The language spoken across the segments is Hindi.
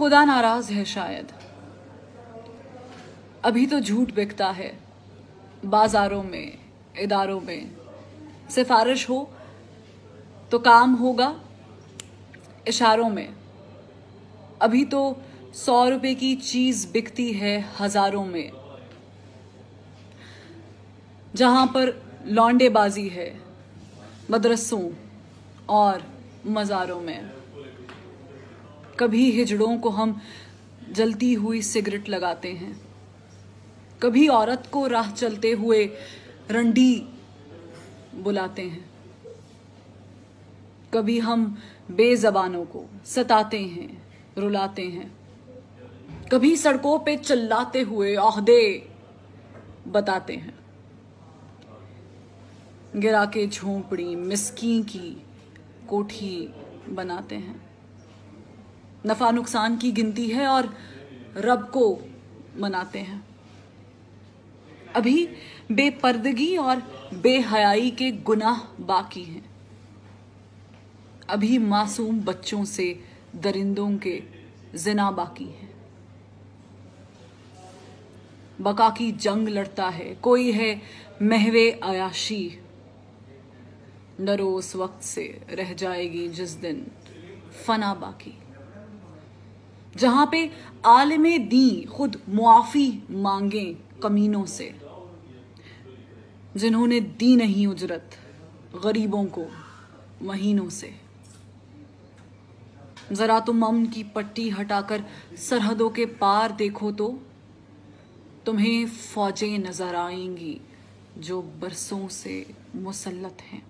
खुदा नाराज है शायद। अभी तो झूठ बिकता है बाजारों में, इदारों में। सिफारिश हो तो काम होगा इशारों में। अभी तो 100 रुपए की चीज बिकती है हजारों में। जहां पर लौंडेबाजी है मदरसों और मज़ारों में। कभी हिजड़ों को हम जलती हुई सिगरेट लगाते हैं, कभी औरत को राह चलते हुए रंडी बुलाते हैं, कभी हम बेज़बानों को सताते हैं, रुलाते हैं, कभी सड़कों पे चिल्लाते हुए ओहदे बताते हैं। गिरा के झोंपड़ी मिस्कीन की कोठी बनाते हैं। नफा नुकसान की गिनती है और रब को मनाते हैं। अभी बेपर्दगी और बेहयाई के गुनाह बाकी हैं। अभी मासूम बच्चों से दरिंदों के जिना बाकी हैं। बका की जंग लड़ता है कोई है महवे अयाशी। डरो उस वक्त से रह जाएगी जिस दिन फना बाकी। जहां पे आलिमे दी खुद मुआफी मांगे कमीनों से, जिन्होंने दी नहीं उजरत गरीबों को महीनों से। जरा तुम अमन की पट्टी हटाकर सरहदों के पार देखो तो तुम्हें फौजें नजर आएंगी जो बरसों से मुसल्लत हैं।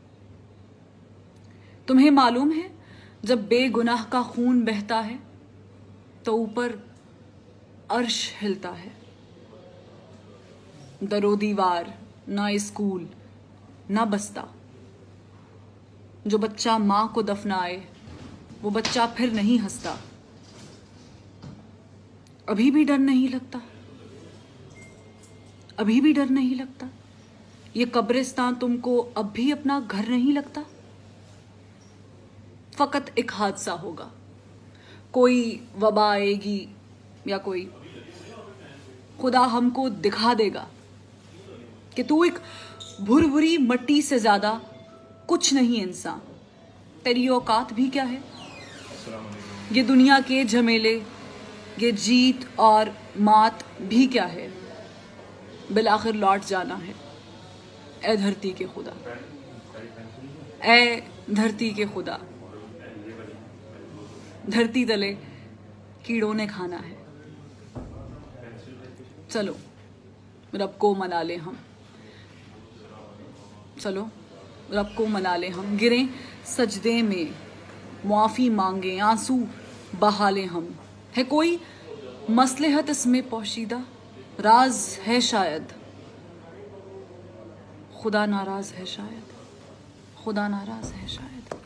तुम्हें मालूम है जब बेगुनाह का खून बहता है तो ऊपर अर्श हिलता है। दरो दीवार ना स्कूल ना बस्ता। जो बच्चा मां को दफनाए वो बच्चा फिर नहीं हंसता। अभी भी डर नहीं लगता, अभी भी डर नहीं लगता। ये कब्रिस्तान तुमको अब भी अपना घर नहीं लगता। फकत एक हादसा होगा, कोई वबा आएगी या कोई खुदा हमको दिखा देगा कि तू एक भुरभुरी मट्टी से ज्यादा कुछ नहीं इंसान। तेरी औकात भी क्या है। ये दुनिया के झमेले, ये जीत और मात भी क्या है। बिलाखिर लौट जाना है ए धरती के खुदा, ए धरती के खुदा। धरती तले कीड़ों ने खाना है। चलो रब को मना ले हम, चलो रब को मना ले हम। गिरें सजदे में मुआफ़ी मांगे, आंसू बहा ले हम। है कोई मसलहत इसमें पोशीदा, राज है शायद। खुदा नाराज है शायद, खुदा नाराज है शायद।